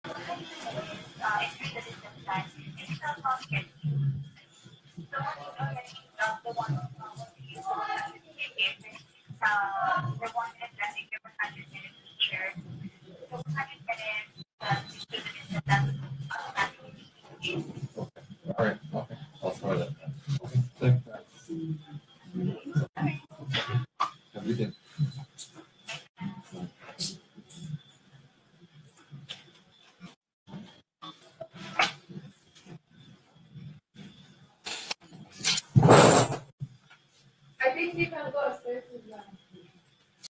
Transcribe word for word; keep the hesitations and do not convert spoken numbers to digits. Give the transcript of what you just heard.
All right. Okay. I'll try that. Okay. Thanks. Have a good day. I think you can go upstairs to that.